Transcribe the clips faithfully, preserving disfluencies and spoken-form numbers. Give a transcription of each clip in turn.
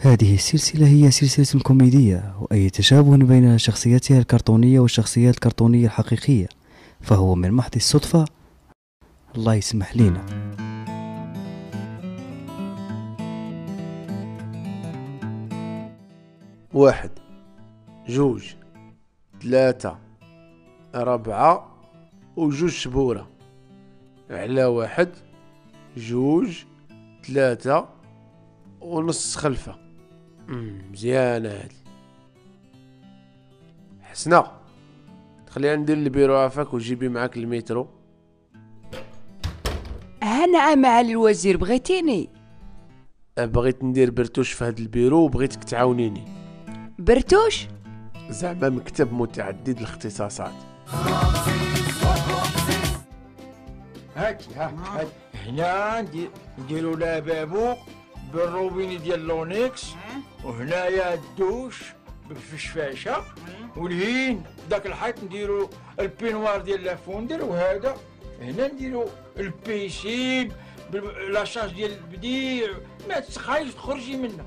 هذه السلسلة هي سلسلة كوميدية، وأي تشابه بين شخصياتها الكرتونية والشخصيات الكرتونية الحقيقية فهو من محض الصدفة. الله يسمح لنا. واحد، جوج، ثلاثة، ربعة، وجوج شبورة على واحد، جوج، ثلاثة، ونص خلفة. مزيانة هادي. حسنة، خلينا ندير البيرو عافاك وجيبي معاك المترو. ها نعم معالي الوزير، بغيتيني؟ بغيت ندير برتوش في هاد البيرو وبغيتك تعاونيني. برتوش؟ زعما مكتب متعدد الاختصاصات. هاك هاك هنا نديرو لابابو بالروبيني ديال لونيكس، وهنايا الدوش بالفشفاشه، والهين داك الحيط نديرو البينوار ديال لافوندر، وهذا هنا نديرو البيسين لاشاج ديال البديع. ما تسخايش تخرجي منها.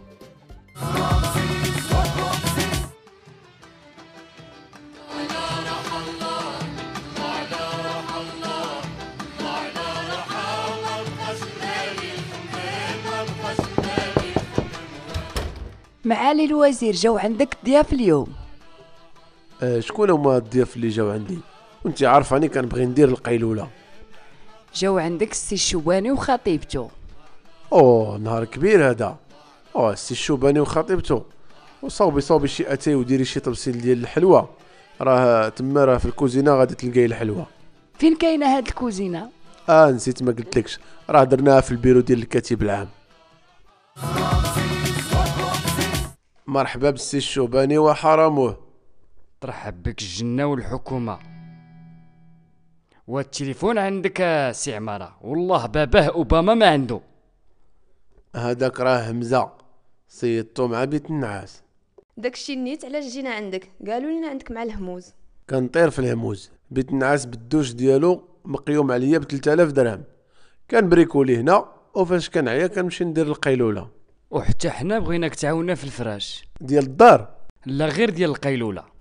معالي الوزير، جاو عندك ضياف اليوم. آه شكون هما الضياف اللي جاو عندي؟ وانت عارفاني كنبغي ندير القيلوله. جاو عندك السي الشوباني وخطيبته. اوه نهار كبير هذا. اوه السي الشوباني وخطيبته، وصوبي صوبي شي اتاي وديري شي طبسيل ديال الحلوى. راه تما راه في الكوزينه غادي تلقاي الحلوى. فين كاينه هاد الكوزينه؟ اه نسيت ما قلتلكش، راه درناها في البيرو ديال الكاتب العام. مرحبا بالسي الشوباني وحرموه. ترحب بك الجنة والحكومة. والتليفون عندك سي عمارة، والله باباه أوباما ما عنده. هذاك راه همزة، صيدتو مع بيت النعاس. داكشي نيت علاش جينا عندك، قالوا لنا عندك مع الهموز. كنطير في الهموز. بيت النعاس بالدوش ديالو مقيوم عليا ب ثلاثة آلاف درهم. كان بريكولي هنا، وفاش كنعيا كنمشي ندير القيلولة. وحتى حنا بغيناك تعاونا في الفراش ديال الدار؟ لا غير ديال القيلولة.